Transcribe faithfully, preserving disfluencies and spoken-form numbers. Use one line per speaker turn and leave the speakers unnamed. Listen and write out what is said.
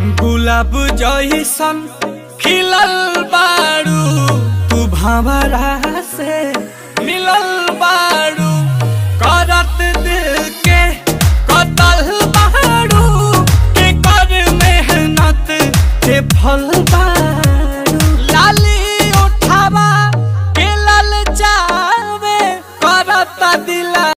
गुलाब जइसन खिलल बारू तू भंवरा से मिलल बारू।